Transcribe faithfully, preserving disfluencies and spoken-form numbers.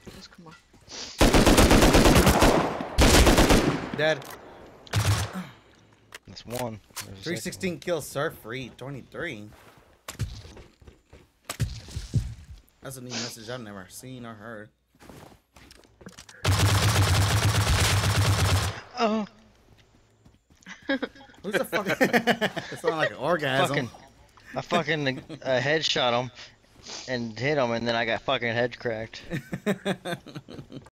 Just come on. Dead. That's one. three sixteen kills, surf free. twenty-three. That's a new message I've never seen or heard. Oh. Who's the fuck? It sounded like an orgasm. Fucking, I fucking uh, headshot him and hit him, and then I got fucking head cracked.